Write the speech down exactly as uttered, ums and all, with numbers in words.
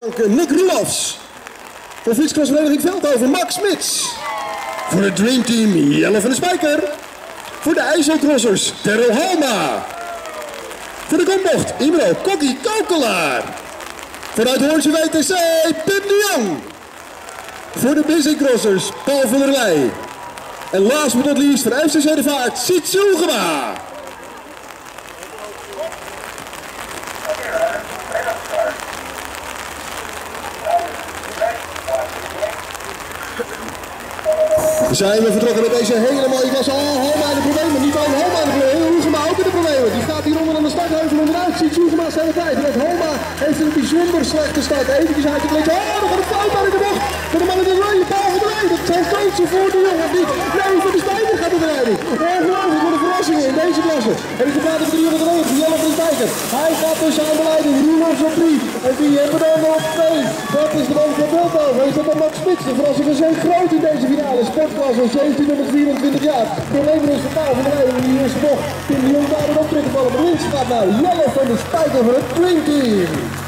Nick Roelofs. Voor fietscrossvereniging Veldhoven Max Smits. Voor het Dream Team Jelle van de Spijker. Voor de IJsselcrossers Terrell Halma. Voor de kombocht Imro Kokkie Kokelaar. Vanuit Hoornse W T C Pim de Jong. Voor de Busycrossers Paul van der Leij. En last but not least voor F C C de Vaart Siet Zulgema. Zijn we vertrokken met deze hele mooie klasse. Oh, Halma in de problemen. Niet alleen Halma in de problemen. Hoegema ook in de problemen. Die gaat hieronder aan de startheuvel onderuit. Ziet Hoegema zijn tijd. Want Halma heeft een bijzonder slechte start. Eventjes uit de klinken. Oh, dan gaat het fout aan in de bocht. Voor de man in de rij. Paul van der Leij. Dat zijn kansen voor de jongen. Niet. Nee, voor de Spijker gaat het rijden. Ongelooflijk voor de verrassingen in deze klasse. En ik praat over de jongen van de Jelle van de Spijker. Hij gaat dus aan de leiding. Roelofs op drie. En wie hebben we dan op twee? Dat is de man van Veldhoven. Is dat dan Max Smits? De verrassingen zijn groot in deze finale. Sportklasse zeventienhonderd vierentwintig jaar. Probleem is vertaal van de leiding in de eerste bocht. Tim de Jong daar een optrekken vallen. Maar winst gaat naar Jelle van de Spijker voor het Dream Team.